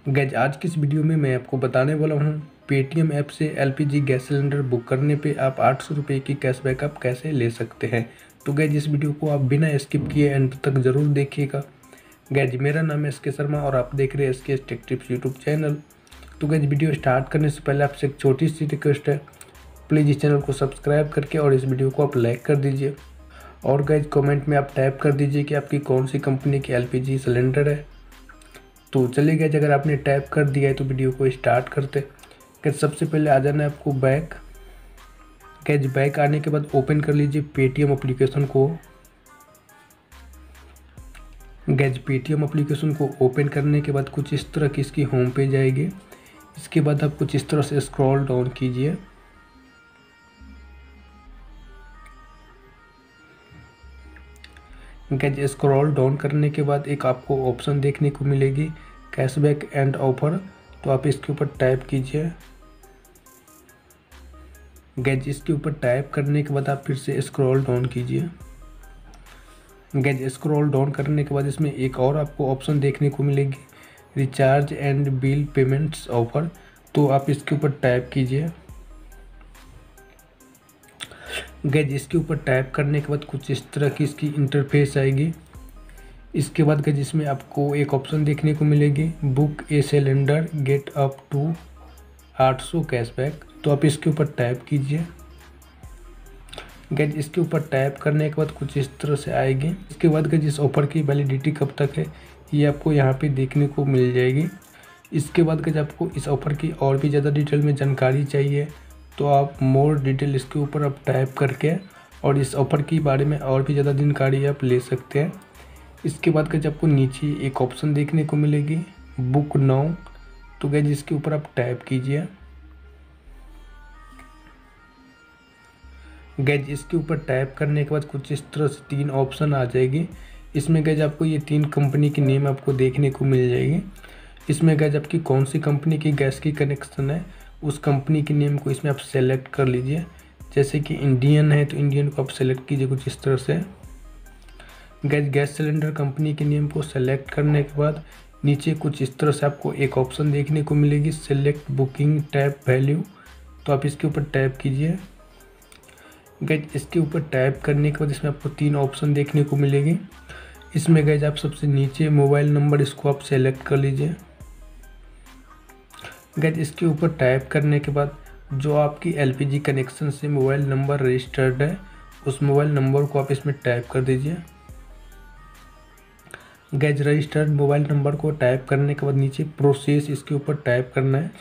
Guys आज की इस वीडियो में मैं आपको बताने वाला हूँ पेटीएम ऐप से एलपीजी गैस सिलेंडर बुक करने पे आप 800 रुपये की कैशबैक आप कैसे ले सकते हैं। तो गैज इस वीडियो को आप बिना स्किप किए एंड तक ज़रूर देखिएगा। गैज मेरा नाम है SK शर्मा और आप देख रहे हैं SK tech tips YouTube channel. तो गैज वीडियो स्टार्ट करने से पहले आपसे एक छोटी सी रिक्वेस्ट है, प्लीज़ इस चैनल को सब्सक्राइब करके और इस वीडियो को आप लाइक कर दीजिए। और गैज कमेंट में आप टाइप कर दीजिए कि आपकी कौन सी कंपनी की एलपीजी सिलेंडर है। तो चलिए गैज अगर आपने टाइप कर दिया है तो वीडियो को स्टार्ट करते। गैज सबसे पहले आ जाना है आपको बैक। गैज बैक आने के बाद ओपन कर लीजिए पेटीएम एप्लीकेशन को। गैज पेटीएम एप्लीकेशन को ओपन करने के बाद कुछ इस तरह की इसकी होम पेज आएगी। इसके बाद आप कुछ इस तरह से स्क्रॉल डाउन कीजिए। गैज स्क्रॉल डाउन करने के बाद एक आपको ऑप्शन देखने को मिलेगी कैशबैक एंड ऑफर, तो आप इसके ऊपर टाइप कीजिए। गैज इसके ऊपर टाइप करने के बाद आप फिर से स्क्रॉल डाउन कीजिए। गैज स्क्रॉल डाउन करने के बाद इसमें एक और आपको ऑप्शन देखने को मिलेगी recharge and bill payments offer, तो आप इसके ऊपर टाइप कीजिए। गैज इसके ऊपर टाइप करने के बाद कुछ इस तरह की इसकी इंटरफेस आएगी। इसके बाद गैज इसमें आपको एक ऑप्शन देखने को मिलेगी book a cylinder get up to 800 cashback, तो आप इसके ऊपर टाइप कीजिए। गैज इसके ऊपर टाइप करने के बाद कुछ इस तरह से आएगी। इसके बाद गैज इस ऑफ़र की वैलिडिटी कब तक है ये आपको यहाँ पे देखने को मिल जाएगी। इसके बाद गैज आपको इस ऑफ़र की और भी ज़्यादा डिटेल में जानकारी चाहिए तो आप मोर डिटेल इसके ऊपर आप टाइप करके और इस ऑफ़र के बारे में और भी ज़्यादा जानकारी आप ले सकते हैं। इसके बाद गैज आपको नीचे एक ऑप्शन देखने को मिलेगी बुक नाउ, तो गैज इसके ऊपर आप टाइप कीजिए। गैज इसके ऊपर टाइप करने के बाद कुछ इस तरह से 3 ऑप्शन आ जाएगी। इसमें गैज आपको ये 3 कंपनी की नेम आपको देखने को मिल जाएगी। इसमें गैज आपकी कौन सी कंपनी की गैस की कनेक्शन है उस कंपनी की नेम को इसमें आप सेलेक्ट कर लीजिए। जैसे कि इंडियन है तो इंडियन को आप सेलेक्ट कीजिए कुछ इस तरह से। गैस गैस सिलेंडर कंपनी के नेम को सेलेक्ट करने के बाद नीचे कुछ इस तरह से आपको एक ऑप्शन देखने को मिलेगी सेलेक्ट बुकिंग टैप वैल्यू, तो आप इसके ऊपर टैप कीजिए। गैज इसके ऊपर टैप करने के बाद इसमें आपको 3 ऑप्शन देखने को मिलेगी। इसमें गैज आप सबसे नीचे मोबाइल नंबर इसको आप सेलेक्ट कर लीजिए। गैज इसके ऊपर टाइप करने के बाद जो आपकी एलपीजी कनेक्शन से मोबाइल नंबर रजिस्टर्ड है उस मोबाइल नंबर को आप इसमें टाइप कर दीजिए। गैज रजिस्टर्ड मोबाइल नंबर को टाइप करने के बाद नीचे प्रोसेस इसके ऊपर टाइप करना है।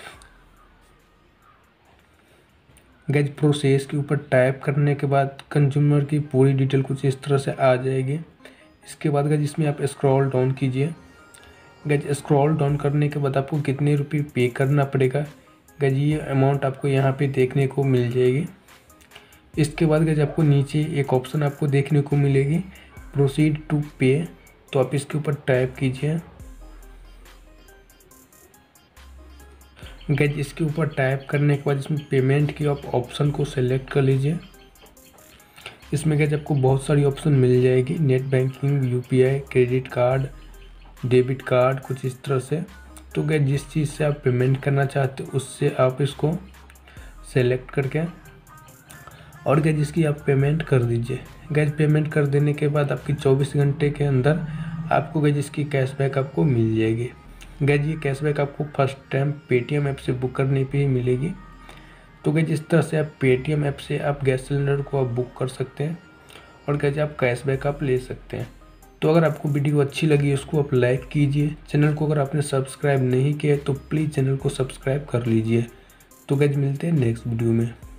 गैज प्रोसेस के ऊपर टाइप करने के बाद कंज्यूमर की पूरी डिटेल कुछ इस तरह से आ जाएगी। इसके बाद गैज इसमें आप स्क्रॉल डाउन कीजिए। गैज स्क्रॉल डाउन करने के बाद आपको कितने रुपये पे करना पड़ेगा गैज ये अमाउंट आपको यहाँ पे देखने को मिल जाएगी। इसके बाद गैज आपको नीचे एक ऑप्शन आपको देखने को मिलेगी प्रोसीड टू पे, तो आप इसके ऊपर टाइप कीजिए। गैज इसके ऊपर टाइप करने के बाद इसमें पेमेंट की आप ऑप्शन को सेलेक्ट कर लीजिए। इसमें गैज आपको बहुत सारी ऑप्शन मिल जाएगी net banking, UPI, credit card, debit card, कुछ इस तरह से। तो गैज जिस चीज़ से आप पेमेंट करना चाहते हो उससे आप इसको सेलेक्ट करके और गैज इसकी आप पेमेंट कर दीजिए। गैज पेमेंट कर देने के बाद आपकी 24 घंटे के अंदर आपको गैज इसकी कैशबैक आपको मिल जाएगी। गैज ये कैशबैक आपको फर्स्ट टाइम पेटीएम ऐप से बुक करने पे ही मिलेगी। तो गैज इस तरह से आप पेटीएम ऐप से आप गैस सिलेंडर को आप बुक कर सकते हैं और गैज आप कैशबैक आप ले सकते हैं। तो अगर आपको वीडियो अच्छी लगी उसको आप लाइक कीजिए। चैनल को अगर आपने सब्सक्राइब नहीं किया है तो प्लीज़ चैनल को सब्सक्राइब कर लीजिए। तो गैज मिलते हैं नेक्स्ट वीडियो में।